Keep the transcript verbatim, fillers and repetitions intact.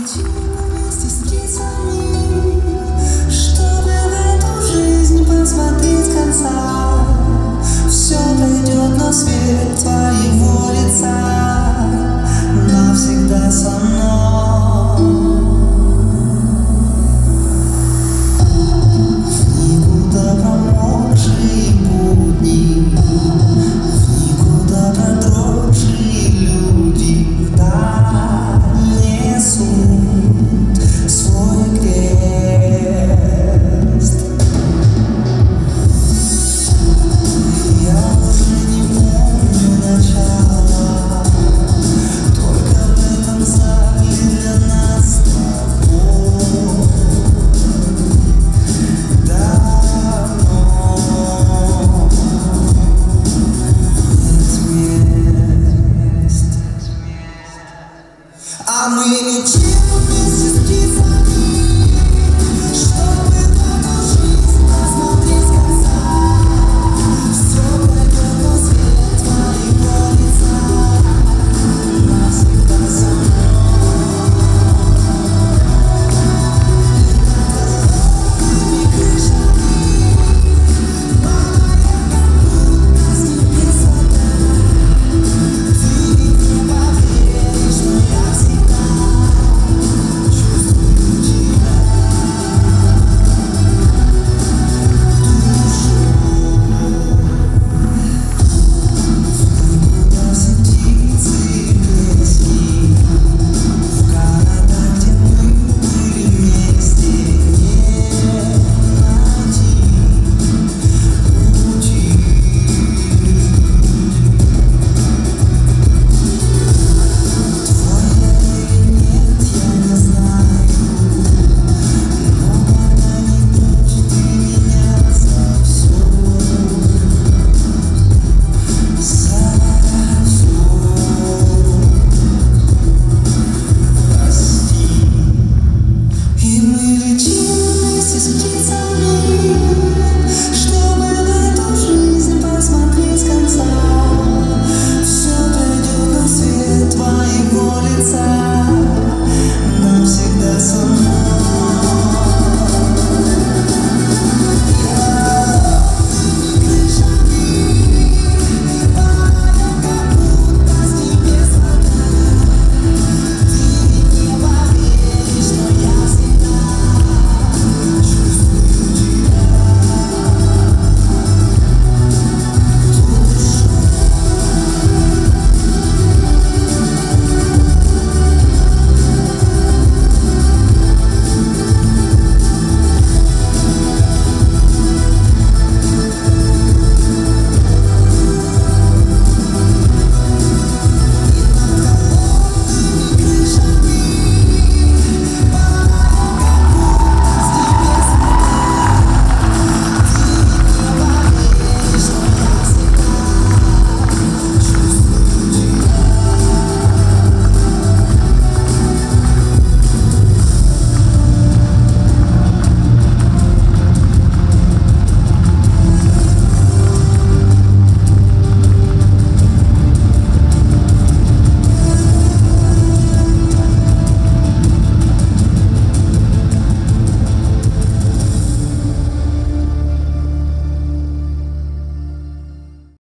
Уйти вместе с птицами, чтобы в эту жизнь посмотреть конца. Все пройдет, но свет твоего лица навсегда со мной. В никуда промокшие будни, в никуда продрогшие люди вдаль несут свой крест. Я уже не помню начала, только в этом зале для нас с тобой давно нет мест. А мы летим.